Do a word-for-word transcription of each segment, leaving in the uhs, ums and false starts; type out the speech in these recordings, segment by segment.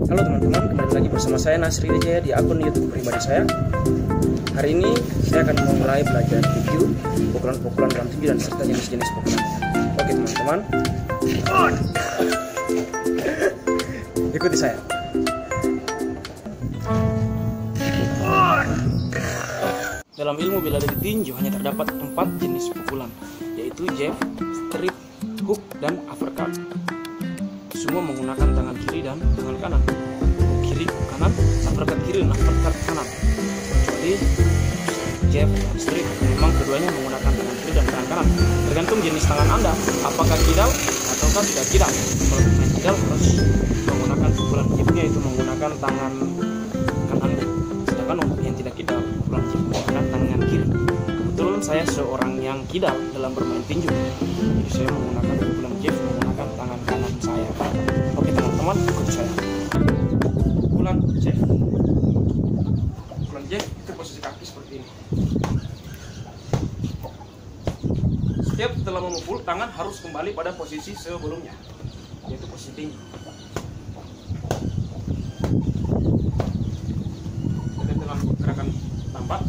Halo teman-teman, kembali lagi bersama saya Nasri Wijaya di akun YouTube pribadi saya. Hari ini saya akan memulai belajar tinju, pukulan-pukulan dalam tinju dan serta jenis-jenis pukulan. Oke teman-teman, ikuti saya. Dalam ilmu bela diri tinju hanya terdapat empat jenis pukulan, yaitu jab, strip, hook, dan uppercut. Semua menggunakan tangan kiri dan tangan kanan. Kiri kanan, uppercut kiri dan uppercut kanan. Kecuali jab dan strip, memang keduanya menggunakan tangan kiri dan tangan kanan. Tergantung jenis tangan Anda, apakah kidal ataukah tidak kidal. Kalau main kidal harus menggunakan pukulan jabnya itu menggunakan tangan kanan. Sedangkan untuk yang tidak kidal, pukulan jab menggunakan tangan kiri. Kebetulan saya seorang yang kidal dalam bermain tinju, jadi saya menggunakan pukulan jab menggunakan tangan kanan saya. Oke teman-teman, ikuti saya. Pukulan jab. Pukulan jab itu posisi kaki seperti ini. Setiap setelah memukul, tangan harus kembali pada posisi sebelumnya, yaitu posisi tinggi. Kita dengan gerakan tampak.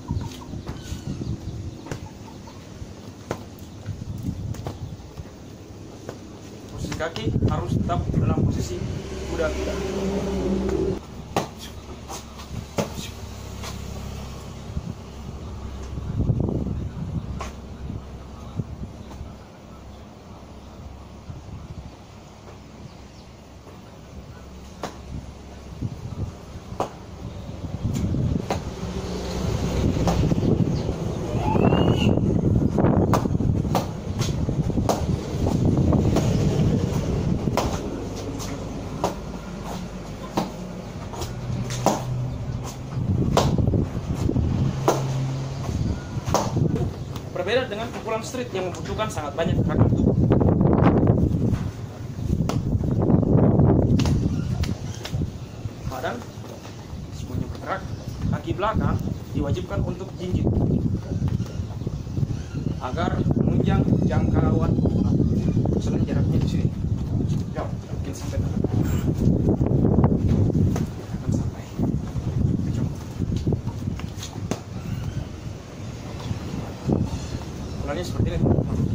Posisi kaki harus tetap dalam posisi kuda-kuda. Berbeda dengan pukulan street yang membutuhkan sangat banyak gerakan tubuh. Badan semuanya bergerak, kaki belakang diwajibkan untuk jinjit agar menunjang jangkauan pukulan. Misalnya jaraknya di sini, jauh, mungkin sampai tangan. Akan sampai. Pukulannya seperti ini.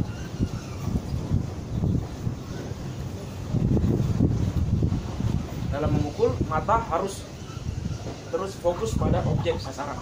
Dalam memukul, mata harus terus fokus pada objek sasaran.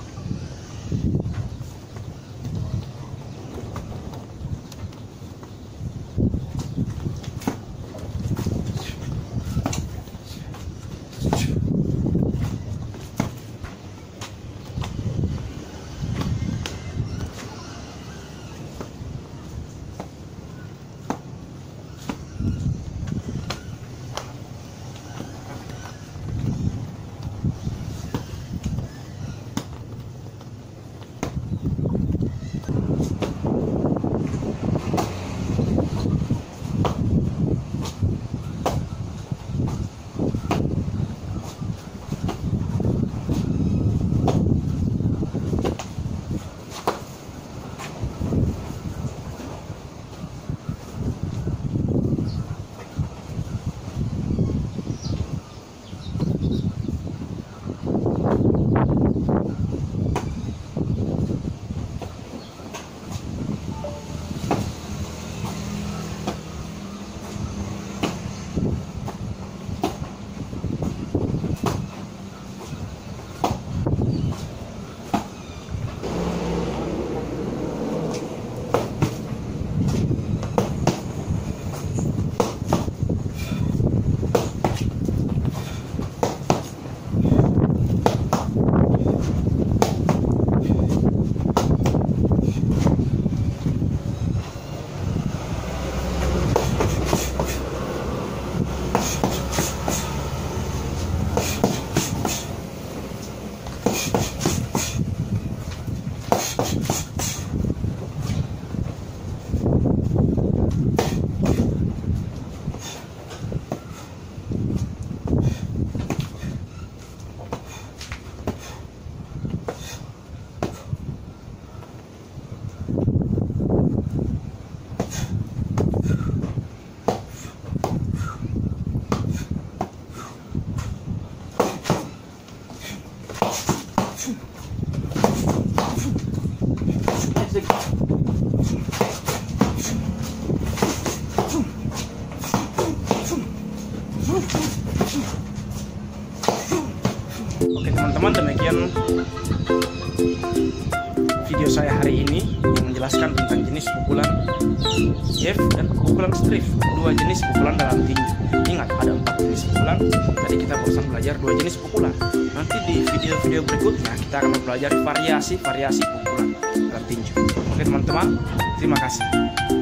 teman-teman, demikian video saya hari ini yang menjelaskan tentang jenis pukulan jab dan pukulan strip, dua jenis pukulan dalam tinju. Ingat, ada empat jenis pukulan. Tadi kita barusan belajar dua jenis pukulan. Nanti di video-video berikutnya kita akan mempelajari variasi-variasi pukulan dalam tinju. Oke teman-teman, terima kasih.